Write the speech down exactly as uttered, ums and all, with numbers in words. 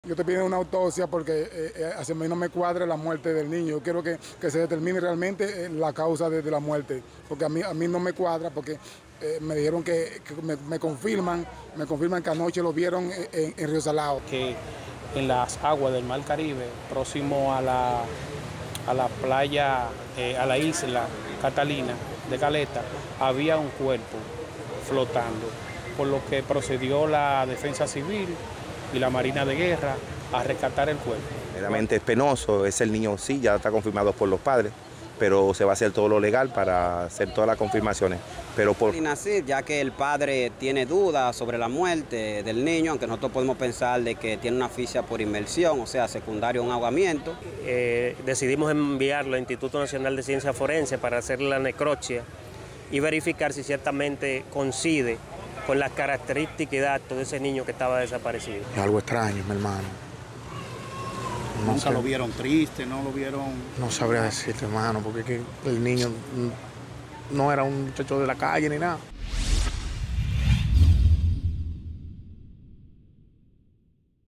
Yo te pido una autopsia porque eh, a mí no me cuadra la muerte del niño. Yo quiero que, que se determine realmente la causa de, de la muerte, porque a mí, a mí no me cuadra, porque eh, me dijeron que, que me, me confirman, me confirman que anoche lo vieron en, en Río Salado. Que en las aguas del Mar Caribe, próximo a la, a la playa, eh, a la isla Catalina de Caleta, había un cuerpo flotando, por lo que procedió la Defensa Civil y la Marina de Guerra a rescatar el cuerpo. Realmente es penoso, es el niño sí, ya está confirmado por los padres, pero se va a hacer todo lo legal para hacer todas las confirmaciones. Pero por... Ya que el padre tiene dudas sobre la muerte del niño, aunque nosotros podemos pensar de que tiene una asfixia por inmersión, o sea, secundario a un ahogamiento. Eh, decidimos enviarlo al Instituto Nacional de Ciencia Forense para hacer la necropsia y verificar si ciertamente coincide con las características y datos de ese niño que estaba desaparecido. Es algo extraño, mi hermano. No ¿Nunca sé. Lo vieron triste? ¿No lo vieron...? No sabría decirte, hermano, porque es que el niño no era un muchacho de la calle ni nada.